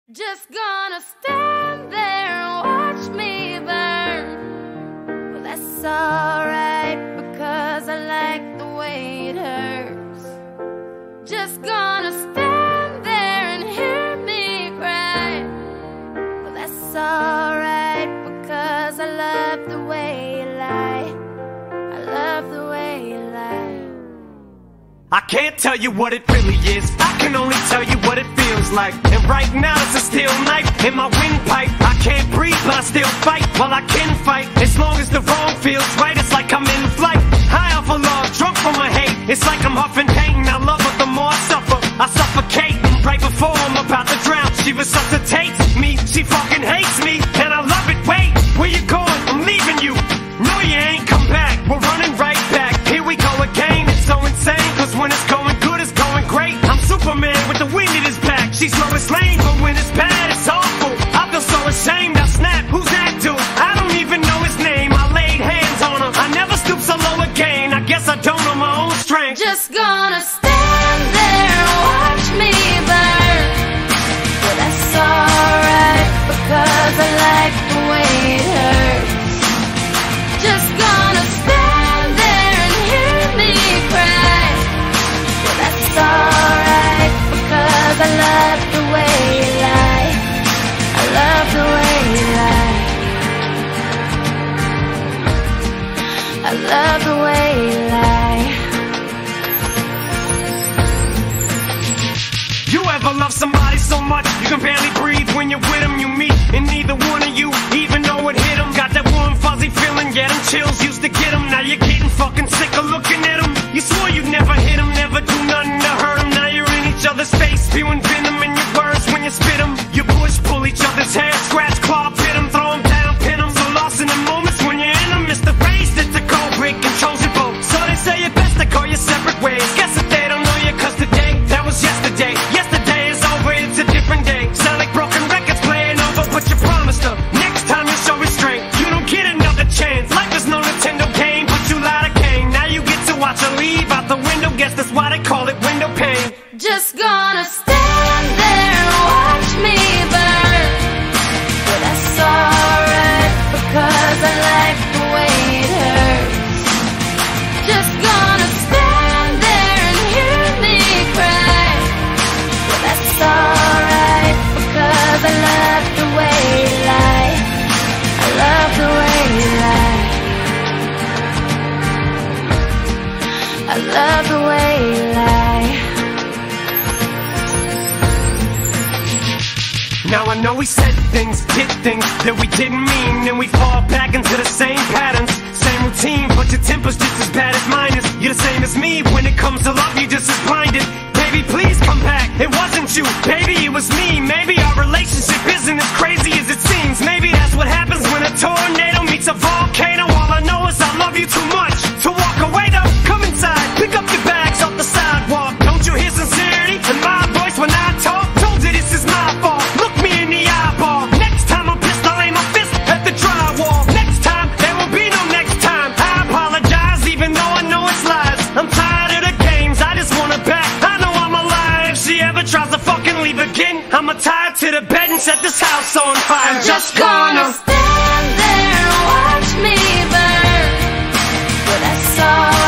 Just gonna stand there and watch me burn. Well, that's alright, because I like the way it hurts. Just gonna stand there and hear me cry. Well, that's alright, because I love the way you lie. I love the way you lie. I can't tell you what it really is, I can only tell you what it feels like. And right now it's a steel knife in my windpipe. I can't breathe but I still fight, well I can fight. As long as the wrong feels right, it's like I'm in flight. High off of love, drunk from my hate. It's like I'm huffing pain, I love her the more I suffer. I suffocate, right before I'm about to drown. She resuscitates me, she fucking hates me, and I love it. Wait, where you going? I'm leaving you. No you ain't, come back, we're running right back. Here we go again, it's so insane, cause when it's going good, it's going great. I'm Superman with the wind in his back. She's Lois Lane, but when it's bad, it's awful. I feel so ashamed, I snap, who's that dude? I don't even know his name, I laid hands on him. I never stoop so low again, I guess I don't know my own strength. Just gonna stand there and watch me burn. Well, that's alright, because I like the way it hurts. Just gonna stand there and hear me cry. Well, that's alright, because I love the way you lie. I love the way you lie. I love the way you lie. You ever love somebody so much you can barely breathe when you're with them? You meet and neither one of you even know it hit them. Got that warm fuzzy feeling, yeah, them chills used to get them. Now you're getting fucking sick of looking at them. You swore you'd never hit them, never do nothing to hurt them. Now you're in each other's face, spewing venom in your words when you spit them. You push, pull each other's hair, scratch, claw, pit them, throw them down, pin them. So lost in the moments when you're in them, it's the race that's a cold break, controls your boat. So they say it best to call you separate ways. Guess that they don't know you, cause today, that was yesterday. Yesterday is over, it's a different day. Sound like broken records playing over, but you promised her next time you show restraint. You don't get another chance. Life is no Nintendo game, but you lied again. Now you get to watch her leave out the window. Guess that's why they call it window pane. Just gonna stand there and watch me burn. Well, that's alright, because I like the way it hurts. Just gonna stand there and hear me cry. Well, that's alright, because I love the way you lie. I love the way you lie. I love the way you lie. Now I know we said things, did things that we didn't mean, and we fall back into the same patterns, same routine, but your temper's just as bad as mine is. You're the same as me, when it comes to love, you're just as blinded. Baby, please come back, it wasn't you, baby, it was me. Maybe our relationship isn't as crazy as it seems. Maybe that's what happens when a tornado meets a volcano. All I know is I love you too much to walk away though. Come inside, pick up your bags off the sidewalk. Don't you hear sincerity in my voice when I talk? Told you this is my fault, look me in the eyeball. Next time I'm pissed, I'll aim my fist at the drywall. Next time, there will be no next time. I apologize even though I know it's lies. I'm tired of the games, I just want her back. I know I'm alive, if she ever tries to fucking leave again, I'ma tie her to the bed and set this house on fire. I'm just gonna stand there and watch me burn. Well, that's all